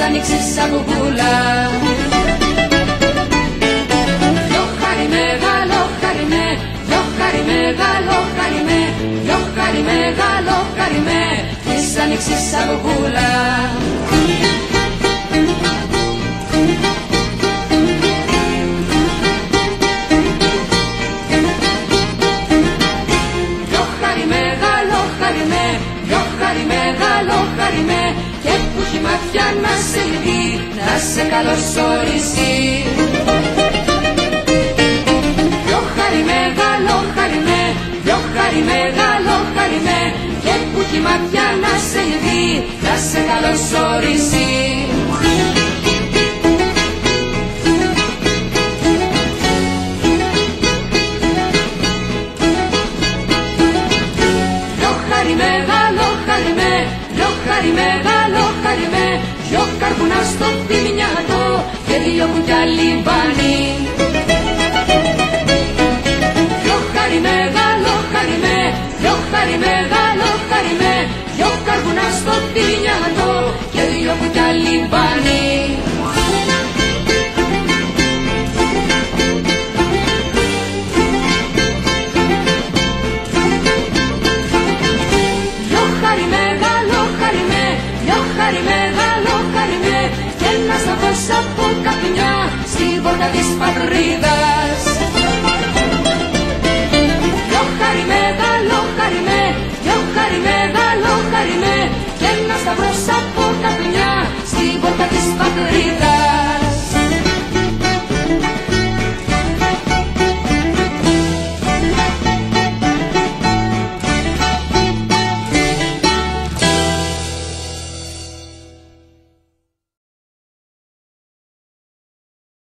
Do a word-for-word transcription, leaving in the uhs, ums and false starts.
ανοίξεις από πουλά. Δυο χάρη μεγάλο χάρη με, δυο χάρη μεγάλο χάρη με, δυο χάρη μεγάλο χάρη με, της ανοίξεις από πουλά. Μεγάλο χάρη με, και που έχει μάτια να σε δει, να σε καλωσορίσει. Δυο χάρη μεγάλο χάρη με, δυο χάρη μεγάλο χάρη με, και που έχει μάτια να σε δει, να σε καλωσορίσει. Χάρη μεγάλο χάρη με, δυο καρβούνα στο πιμνιάτο και δυο κουτιά λιμπάνι. Δυο χάρη μεγάλο χάρη με, δυο χάρη μεγάλο χάρη με, δυο καρβούνα στο πιμνιάτο και δυο κουτιά λιμπάνι. Χάρη μεγάλο χάρη με, και ένα σταυρός από καπνιά στην πόρτα της πατρίδας. Δυο χάρη μεγάλο χάρη με, δυο χάρη μεγάλο χάρη με, και ένα σταυρός